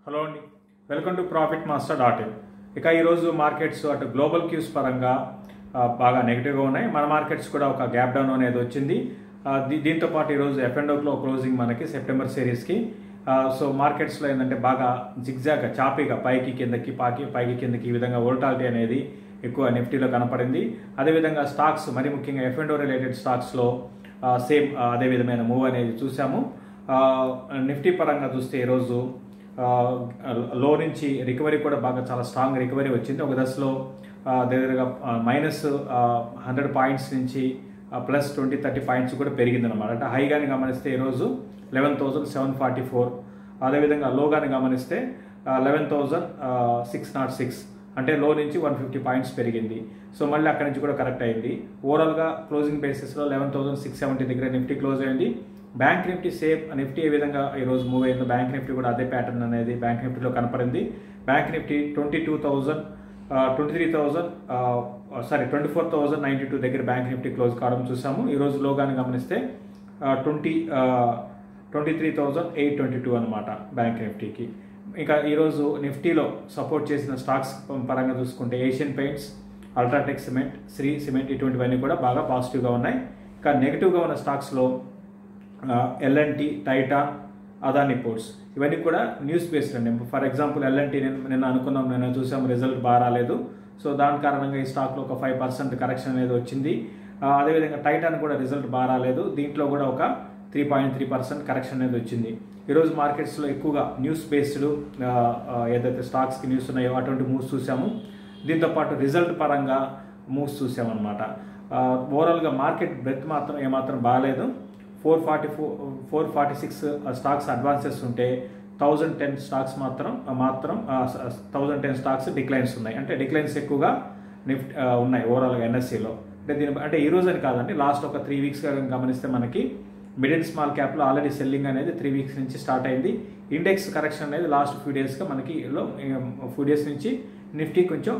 Hello అండి, welcome to profit master .in. ఇక ఈరోజు మార్కెట్స్ అటు గ్లోబల్ క్యూస్ పరంగా బాగా నెగిటివ్గా ఉన్నాయి. మన మార్కెట్స్ కూడా ఒక గ్యాప్ డౌన్ అనేది వచ్చింది. దీంతో పాటు ఈరోజు F&Oలో క్లోజింగ్ మనకి సెప్టెంబర్ సిరీస్కి. సో మార్కెట్స్లో ఏంటంటే బాగా జిగ్జాగ్ చాపీగా పైకి కిందకి ఈ విధంగా వోల్టాలిటీ అనేది ఎక్కువ నిఫ్టీలో కనపడింది. అదేవిధంగా స్టాక్స్ మరి ముఖ్యంగా F&O రిలేటెడ్ స్టాక్స్లో సేమ్ అదే విధమైన మూవ్ అనేది చూసాము. నిఫ్టీ పరంగా చూస్తే ఈరోజు లో నుంచి రికవరీ కూడా బాగా చాలా స్ట్రాంగ్ రికవరీ వచ్చింది. ఒక దశలో దగ్గరగా -100 పాయింట్స్ నుంచి ప్లస్ 20-30 పాయింట్స్ కూడా పెరిగిందనమాట. అంటే హైగాని గమనిస్తే ఈరోజు 11,744, అదేవిధంగా లోగాని గమనిస్తే 11,606, అంటే లో నుంచి 150 పాయింట్స్ పెరిగింది. సో మళ్ళీ అక్కడి నుంచి కూడా కరెక్ట్ అయింది. ఓవరాల్గా క్లోజింగ్ బేసిస్లో 11,670 దగ్గర నిఫ్టీ క్లోజ్ అయింది. బ్యాంక్ నిఫ్టీ సేమ్ నిఫ్టీ ఏ విధంగా ఈరోజు మూవ్ అయిందో బ్యాంక్ నిఫ్టీ కూడా అదే ప్యాటర్న్ అనేది బ్యాంక్ నిఫ్టీలో కనపడింది. బ్యాంక్ నిఫ్టీ 24,092 దగ్గర బ్యాంక్ నిఫ్టీ క్లోజ్ కావడం చూసాము. ఈరోజు లోగాని గమనిస్తే 23,822 అనమాట బ్యాంక్ నిఫ్టీకి. ఇంకా ఈరోజు నిఫ్టీలో సపోర్ట్ చేసిన స్టాక్స్ పరంగా చూసుకుంటే ఏషియన్ పెయింట్స్, అల్ట్రాటెక్ సిమెంట్, శ్రీ సిమెంట్ ఇటువంటివన్నీ కూడా బాగా పాజిటివ్గా ఉన్నాయి. ఇంకా నెగిటివ్గా ఉన్న స్టాక్స్లో L&T, టైటాన్, అదానీ పోర్ట్స్ ఇవన్నీ కూడా న్యూస్ బేస్డ్ అండి. ఫర్ ఎగ్జాంపుల్ L&T నిన్న చూసాము, రిజల్ట్ బాగా రాలేదు. సో దాని కారణంగా ఈ స్టాక్లో ఒక 5% కరెక్షన్ అనేది వచ్చింది. అదేవిధంగా టైటాన్ కూడా రిజల్ట్ బాగా రాలేదు, దీంట్లో కూడా ఒక 3.3% కరెక్షన్ అనేది వచ్చింది. ఈరోజు మార్కెట్స్లో ఎక్కువగా న్యూస్ బేస్డ్ ఏదైతే స్టాక్స్కి న్యూస్ ఉన్నాయో అటువంటి మూవ్స్ చూసాము. దీంతోపాటు రిజల్ట్ పరంగా మూవ్స్ చూసామన్నమాట. ఓవరాల్గా మార్కెట్ బ్రెత్ మాత్రం ఏమాత్రం బాగాలేదు. 446 స్టాక్స్ అడ్వాన్సెస్ ఉంటే 1010 స్టాక్స్ మాత్రం 1010 స్టాక్స్ డిక్లైన్స్ ఉన్నాయి. అంటే డిక్లైన్స్ ఎక్కువగా ఉన్నాయి ఓవరాల్గా NSEలో. అంటే ఈ రోజు అని కాదండి, లాస్ట్ ఒక 3 వీక్స్గా గమనిస్తే మనకి మిడ్ అండ్ స్మాల్ క్యాప్లో ఆల్రెడీ సెల్లింగ్ అనేది 3 వీక్స్ నుంచి స్టార్ట్ అయింది. ఇండెక్స్ కరెక్షన్ అనేది లాస్ట్ ఫ్యూ డేస్గా మనకి ఫ్యూ డేస్ నుంచి నిఫ్టీ కొంచెం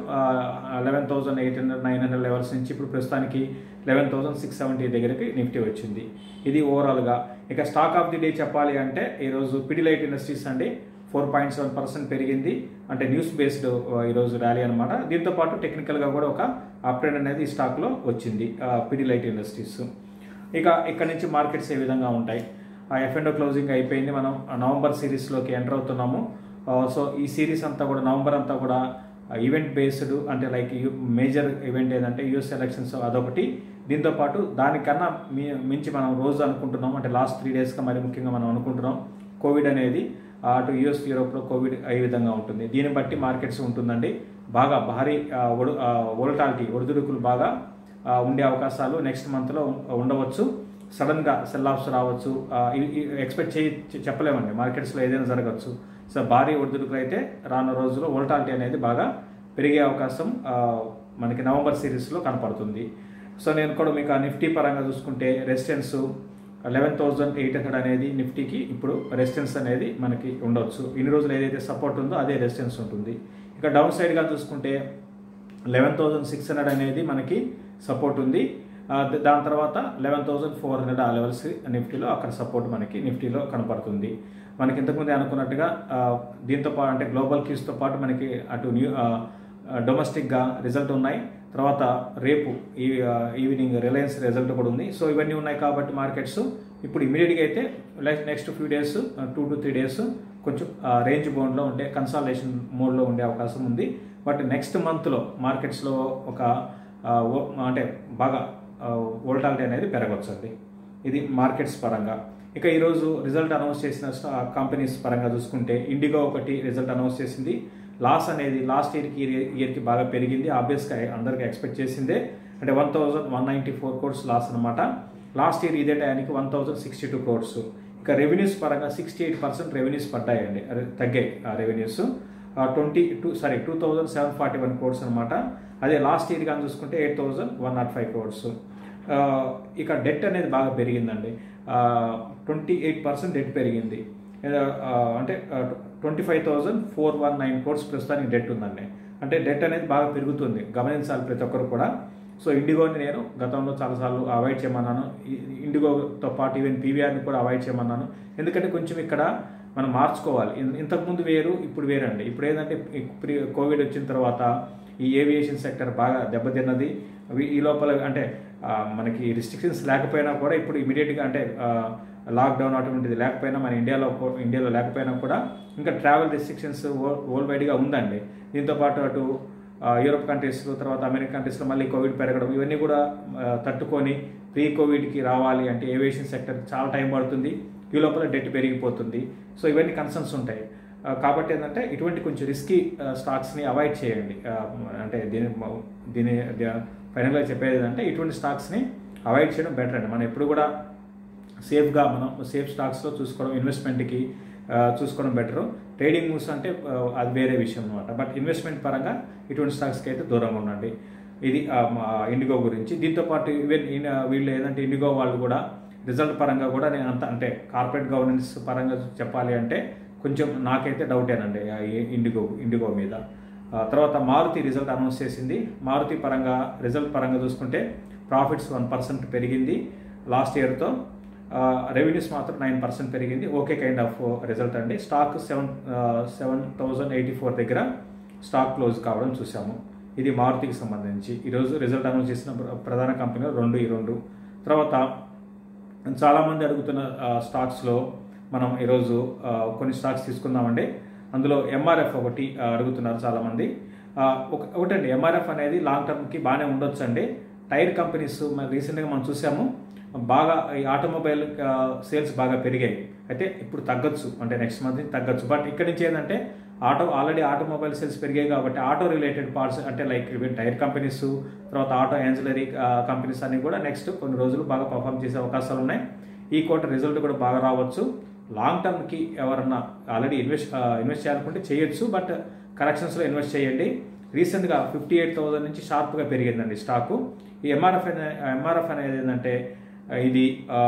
11,800-900 లెవెల్స్ నుంచి ఇప్పుడు ప్రస్తుతానికి 11,670 దగ్గరికి నిఫ్టీ వచ్చింది. ఇది ఓవరాల్గా. ఇక స్టాక్ ఆఫ్ ది డే చెప్పాలి అంటే ఈరోజు పిడిలైట్ ఇండస్ట్రీస్ అండి 4.7% పెరిగింది. అంటే న్యూస్ బేస్డ్ ఈరోజు ర్యాలీ అనమాట. దీంతోపాటు టెక్నికల్గా కూడా ఒక అప్ ట్రెండ్ అనేది ఈ స్టాక్లో వచ్చింది పిడిలైట్ ఇండస్ట్రీస్. ఇక ఇక్కడ నుంచి మార్కెట్స్ ఏ విధంగా ఉంటాయి. F&O క్లోజింగ్ అయిపోయింది, మనం నవంబర్ సిరీస్లోకి ఎంటర్ అవుతున్నాము. సో ఈ సిరీస్ అంతా కూడా నవంబర్ అంతా కూడా ఈవెంట్ బేస్డ్, అంటే లైక్ మేజర్ ఈవెంట్ ఏదంటే US ఎలక్షన్స్ అదొకటి. దీంతోపాటు దానికన్నా మించి మనం రోజు అనుకుంటున్నాం, అంటే లాస్ట్ 3 డేస్గా మరి ముఖ్యంగా మనం అనుకుంటున్నాం కోవిడ్ అనేది అటు US యూరోప్లో కోవిడ్ ఏ విధంగా ఉంటుంది. దీన్ని బట్టి మార్కెట్స్ ఉంటుందండి. బాగా భారీ వోల్టాలిటీ ఒడిదుడుకులు బాగా ఉండే అవకాశాలు నెక్స్ట్ మంత్లో ఉండవచ్చు. సడన్గా సెల్ ఆఫ్స్ రావచ్చు, ఎక్స్పెక్ట్ చెప్పలేమండి. మార్కెట్స్లో ఏదైనా జరగవచ్చు. సో భారీ ఒడిదుడుకులు అయితే రానున్న రోజుల్లో వోల్టాలిటీ అనేది బాగా పెరిగే అవకాశం మనకి నవంబర్ సిరీస్లో కనపడుతుంది. సో నేను కూడా మీకు ఆ నిఫ్టీ పరంగా చూసుకుంటే రెసిస్టెన్స్ 11,800 అనేది నిఫ్టీకి ఇప్పుడు రెసిస్టెన్స్ అనేది మనకి ఉండవచ్చు. ఇన్ని రోజులు ఏదైతే సపోర్ట్ ఉందో అదే రెసిస్టెన్స్ ఉంటుంది. ఇక డౌన్ సైడ్గా చూసుకుంటే 11,600 అనేది మనకి సపోర్ట్ ఉంది. దాని తర్వాత 11,400 ఆ లెవెల్స్ నిఫ్టీలో అక్కడ సపోర్ట్ మనకి నిఫ్టీలో కనపడుతుంది. మనకి ఇంతకుముందే అనుకున్నట్టుగా దీంతో పాటు అంటే గ్లోబల్ క్యూస్తో పాటు మనకి అటు డొమెస్టిక్గా రిజల్ట్ ఉన్నాయి. తర్వాత రేపు ఈవినింగ్ రిలయన్స్ రిజల్ట్ కూడా ఉంది. సో ఇవన్నీ ఉన్నాయి కాబట్టి మార్కెట్స్ ఇప్పుడు ఇమీడియట్గా అయితే next few days 2 to 3 days కొంచెం రేంజ్ బౌండ్లో ఉండే కన్సాలిడేషన్ మోడ్లో ఉండే అవకాశం ఉంది. బట్ నెక్స్ట్ మంత్లో మార్కెట్స్లో ఒక అంటే బాగా వోల్టాలిటీ అనేది పెరగవచ్చు అండి. ఇది మార్కెట్స్ పరంగా. ఇక ఈరోజు రిజల్ట్ అనౌన్స్ చేసిన కంపెనీస్ పరంగా చూసుకుంటే ఇండిగో ఒకటి రిజల్ట్ అనౌన్స్ చేసింది. లాస్ అనేది లాస్ట్ ఇయర్కి బాగా పెరిగింది. ఆబ్వియస్గా అందరికీ ఎక్స్పెక్ట్ చేసిందే. అంటే 1,194 crores లాస్ అనమాట. లాస్ట్ ఇయర్ ఇదే టైంకి 1,062 crores. ఇక రెవెన్యూస్ పరంగా 68% రెవెన్యూస్ పడ్డాయండి, తగ్గాయి ఆ రెవెన్యూస్. 2,741 crores అనమాట. అదే లాస్ట్ ఇయర్ కానీ చూసుకుంటే 8,105 crores. ఇక డెట్ అనేది బాగా పెరిగిందండి, 28% డెట్ పెరిగింది. అంటే 25,419 crores ప్రస్తుతానికి డెట్ ఉందండి. అంటే డెట్ అనేది బాగా పెరుగుతుంది, గమనించాలి ప్రతి ఒక్కరు కూడా. సో ఇండిగోని నేను గతంలో చాలాసార్లు అవాయిడ్ చేయమన్నాను. ఇండిగోతో పాటు ఈవెన్ PVRని కూడా అవాయిడ్ చేయమన్నాను. ఎందుకంటే కొంచెం ఇక్కడ మనం మార్చుకోవాలి. ఇంతకుముందు వేరు, ఇప్పుడు వేరండి. ఇప్పుడు ఏంటంటే కోవిడ్ వచ్చిన తర్వాత ఈ ఏవియేషన్ సెక్టర్ బాగా దెబ్బతిన్నది. ఈ లోపల అంటే మనకి రిస్ట్రిక్షన్స్ లేకపోయినా కూడా ఇప్పుడు ఇమీడియట్గా అంటే లాక్డౌన్ అటువంటిది లేకపోయినా మన ఇండియాలో లేకపోయినా కూడా ఇంకా ట్రావెల్ రిస్ట్రిక్షన్స్ వరల్డ్ వైడ్గా ఉందండి. దీంతోపాటు అటు యూరోప్ కంట్రీస్లో, తర్వాత అమెరికన్ కంట్రీస్లో మళ్ళీ కోవిడ్ పెరగడం, ఇవన్నీ కూడా తట్టుకొని ప్రీ కోవిడ్కి రావాలి అంటే ఏవియేషన్ సెక్టర్ చాలా టైం పడుతుంది. ఈ లోపల డెట్ పెరిగిపోతుంది. సో ఇవన్నీ కన్సర్న్స్ ఉంటాయి. కాబట్టి ఏంటంటే ఇటువంటి కొంచెం రిస్కీ స్టాక్స్ని అవాయిడ్ చేయండి. అంటే దీని ఫైనల్గా చెప్పేది ఏంటంటే ఇటువంటి స్టాక్స్ని అవాయిడ్ చేయడం బెటర్ అండి. మనం ఎప్పుడు కూడా మనం సేఫ్ స్టాక్స్లో చూసుకోవడం, ఇన్వెస్ట్మెంట్కి చూసుకోవడం బెటరు. ట్రేడింగ్ మూవ్స్ అంటే అది వేరే విషయం అనమాట. బట్ ఇన్వెస్ట్మెంట్ పరంగా ఇటువంటి స్టాక్స్కి అయితే దూరంగా ఉండండి. ఇది ఇండిగో గురించి. దీంతోపాటు వీళ్ళు ఏదంటే ఇండిగో వాళ్ళు కూడా రిజల్ట్ పరంగా కూడా నేను అంటే కార్పొరేట్ గవర్నెన్స్ పరంగా చెప్పాలి అంటే కొంచెం నాకైతే డౌటేనండి ఇండిగో మీద. తర్వాత మారుతి రిజల్ట్ అనౌన్స్ చేసింది. మారుతి రిజల్ట్ పరంగా చూసుకుంటే ప్రాఫిట్స్ 1% పెరిగింది లాస్ట్ ఇయర్తో. రెవెన్యూస్ మాత్రం 9% పెరిగింది. ఓకే కైండ్ ఆఫ్ రిజల్ట్ అండి. స్టాక్ 7,084 దగ్గర స్టాక్ క్లోజ్ కావడం చూసాము. ఇది మారుతికి సంబంధించి ఈరోజు రిజల్ట్ అనౌన్స్ చేసిన ప్రధాన కంపెనీలు ఈ రెండు. తర్వాత చాలామంది అడుగుతున్న స్టాక్స్లో మనం ఈరోజు కొన్ని స్టాక్స్ తీసుకుందామండి. అందులో ఎంఆర్ఎఫ్ ఒకటి అడుగుతున్నారు చాలామంది. ఒకటండి, ఎంఆర్ఎఫ్ అనేది లాంగ్ టర్మ్కి బాగానే ఉండొచ్చు అండి. టైర్ కంపెనీస్ రీసెంట్గా మనం చూసాము, బాగా ఈ ఆటోమొబైల్ సేల్స్ బాగా పెరిగాయి. అయితే ఇప్పుడు తగ్గొచ్చు, అంటే నెక్స్ట్ మంత్ తగ్గొచ్చు. బట్ ఇక్కడి నుంచి ఏంటంటే ఆల్రెడీ ఆటోమొబైల్ సేల్స్ పెరిగాయి కాబట్టి ఆటో రిలేటెడ్ పార్ట్స్ అంటే లైక్ టైర్ కంపెనీస్, తర్వాత ఆటో యాన్సిలరీ కంపెనీస్ అన్ని కూడా నెక్స్ట్ కొన్ని రోజులు బాగా పర్ఫామ్ చేసే అవకాశాలు ఉన్నాయి. ఈ క్వార్టర్ రిజల్ట్ కూడా బాగా రావచ్చు. లాంగ్ టర్మ్కి ఎవరన్నా ఆల్రెడీ ఇన్వెస్ట్ చేయాలనుకుంటే చేయొచ్చు, బట్ కరెక్షన్స్లో ఇన్వెస్ట్ చేయండి. రీసెంట్గా 58,000 నుంచి షార్ప్గా పెరిగిందండి స్టాకు. ఈ ఎంఆర్ఎఫ్ అనేది ఏంటంటే ఇది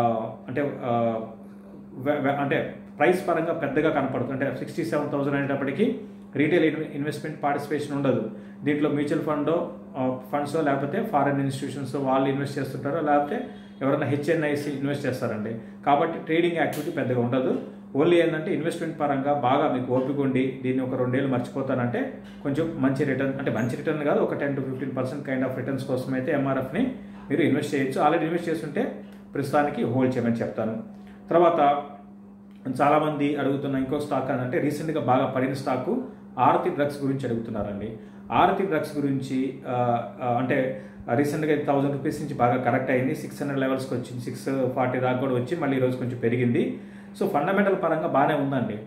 అంటే ప్రైస్ పరంగా పెద్దగా కనపడుతుంది. అంటే 67,000 అనేటప్పటికీ రీటైల్ ఇన్వెస్ట్మెంట్ పార్టిసిపేషన్ ఉండదు. దీంట్లో మ్యూచువల్ ఫండ్స్ లేకపోతే ఫారెన్ ఇన్స్టిట్యూషన్స్ వాళ్ళు ఇన్వెస్ట్ చేస్తుంటారో, లేకపోతే ఎవరైనా హెచ్ఎన్ఐసి ఇన్వెస్ట్ చేస్తారండి. కాబట్టి ట్రేడింగ్ యాక్టివిటీ పెద్దగా ఉండదు. ఓన్లీ ఏంటంటే ఇన్వెస్ట్మెంట్ పరంగా బాగా మీకు ఓపిక ఉండి దీన్ని ఒక 2 ఏళ్ళు మర్చిపోతానంటే కొంచెం మంచి రిటర్న్ కాదు, ఒక 10 to 15% కైండ్ ఆఫ్ రిటర్న్స్ కోసం అయితే ఎంఆర్ఎఫ్ని మీరు ఇన్వెస్ట్ చేయొచ్చు. ఆల్రెడీ ఇన్వెస్ట్ చేస్తుంటే ప్రస్తుతానికి హోల్డ్ చేయమని చెప్తాను. తర్వాత చాలామంది అడుగుతున్న ఇంకో స్టాక్ అంటే రీసెంట్గా బాగా పడిన స్టాకు ఆరతి డ్రగ్స్ గురించి అడుగుతున్నారండి. ఆరతి డ్రగ్స్ గురించి అంటే రీసెంట్గా 1,000 రూపీస్ నుంచి బాగా కరెక్ట్ అయింది. 600 లెవెల్స్కి వచ్చింది, 640 దాకా కూడా వచ్చి మళ్ళీ ఈరోజు కొంచెం పెరిగింది. సో ఫండమెంటల్ పరంగా బాగానే ఉందండి.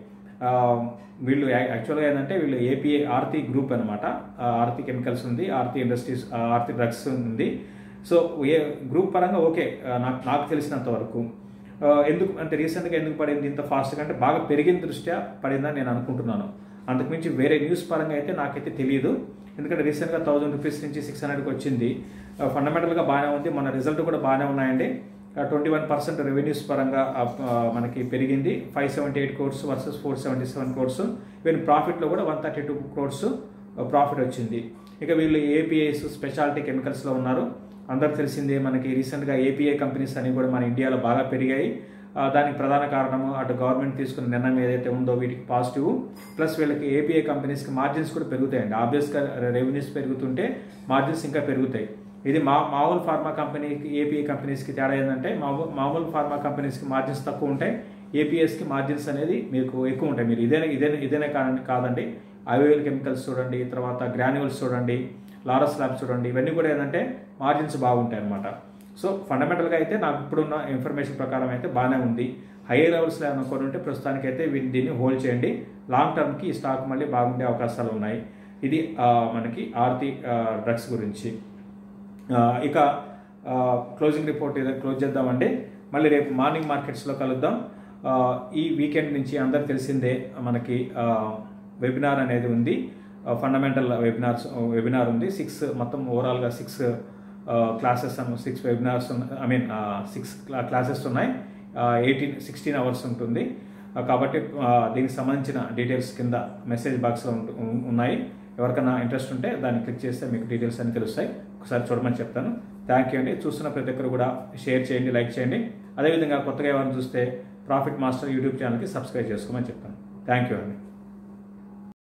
వీళ్ళు యాక్చువల్గా ఏంటంటే వీళ్ళు ఏపీఐ ఆర్తి గ్రూప్ అనమాట. ఆర్తి కెమికల్స్ ఉంది, ఆర్తి ఇండస్ట్రీస్, ఆర్తి డ్రగ్స్ ఉంది. సో గ్రూప్ పరంగా ఓకే నాకు తెలిసినంత వరకు. ఎందుకు అంటే రీసెంట్గా ఎందుకు పడింది ఇంత ఫాస్ట్గా అంటే బాగా పెరిగిన దృష్ట్యా పడిందని నేను అనుకుంటున్నాను. అంతకుమించి వేరే న్యూస్ పరంగా అయితే నాకైతే తెలియదు. ఎందుకంటే రీసెంట్గా 1,000 రూపీస్ నుంచి 600కి వచ్చింది. ఫండమెంటల్గా బాగానే ఉంది. మన రిజల్ట్ కూడా బాగానే ఉన్నాయండి. 21% రెవెన్యూస్ పరంగా మనకి పెరిగింది. 578 crores వర్సెస్ 477 crores. వీళ్ళ ప్రాఫిట్లో కూడా 132 crores ప్రాఫిట్ వచ్చింది. ఇక వీళ్ళు ఏపీఐస్ స్పెషాలిటీ కెమికల్స్లో ఉన్నారు. అందరికి తెలిసిందే, మనకి రీసెంట్గా ఏపీఐ కంపెనీస్ అని కూడా మన ఇండియాలో బాగా పెరిగాయి. దానికి ప్రధాన కారణము అటు గవర్నమెంట్ తీసుకున్న నిర్ణయం ఏదైతే ఉందో వీటికి పాజిటివ్, ప్లస్ వీళ్ళకి ఏపీఐ కంపెనీస్కి మార్జిన్స్ కూడా పెరుగుతాయండి. ఆబ్వియస్గా రెవెన్యూస్ పెరుగుతుంటే మార్జిన్స్ ఇంకా పెరుగుతాయి. ఇది మామూలు ఫార్మా కంపెనీకి ఏపీఐ కంపెనీస్కి తేడా ఏంటంటే మామూలు ఫార్మా కంపెనీస్కి మార్జిన్స్ తక్కువ ఉంటాయి, ఏపీఎస్కి మార్జిన్స్ అనేది మీకు ఎక్కువ ఉంటాయి. మీరు ఇదేనే కాదండి, ఐఓఎల్ కెమికల్స్ చూడండి, తర్వాత గ్రాన్యువల్స్ చూడండి, లారస్ ల్యాబ్స్ చూడండి, ఇవన్నీ కూడా ఏంటంటే మార్జిన్స్ బాగుంటాయి అన్నమాట. సో ఫండమెంటల్గా అయితే నాకు ఇప్పుడున్న ఇన్ఫర్మేషన్ ప్రకారం అయితే బాగానే ఉంది. హై లెవెల్స్లో అనుకొని ఉంటే ప్రస్తుతానికైతే దీన్ని హోల్డ్ చేయండి. లాంగ్ టర్మ్కి ఈ స్టాక్ మళ్ళీ బాగుండే అవకాశాలు ఉన్నాయి. ఇది మనకి ఆర్తి డ్రగ్స్ గురించి. ఇక క్లోజింగ్ రిపోర్ట్ క్లోజ్ చేద్దామండి. మళ్ళీ రేపు మార్నింగ్ మార్కెట్స్లో కలుద్దాం. ఈ వీకెండ్ నుంచి అందరికి తెలిసిందే మనకి వెబినార్ అనేది ఉంది. ఫండమెంటల్ వెబినార్ ఉంది. 6 మొత్తం ఓవరాల్గా 6 క్లాసెస్ 6 వెబినార్స్ 6 క్లాసెస్ ఉన్నాయి. 16 అవర్స్ ఉంటుంది. కాబట్టి దీనికి సంబంధించిన డీటెయిల్స్ కింద మెసేజ్ బాక్స్లో ఉన్నాయి. ఎవరికైనా ఇంట్రెస్ట్ ఉంటే దాన్ని క్లిక్ చేస్తే మీకు డీటెయిల్స్ అన్ని తెలుస్తాయి. ఒకసారి చూడమని చెప్తాను. థ్యాంక్ యూ అండి. చూస్తున్న ప్రతి ఒక్కరు కూడా షేర్ చేయండి, లైక్ చేయండి. అదేవిధంగా కొత్తగా ఎవరైనా చూస్తే ప్రాఫిట్ మాస్టర్ యూట్యూబ్ ఛానల్కి సబ్స్క్రైబ్ చేసుకోమని చెప్తాను. థ్యాంక్ యూ అండి.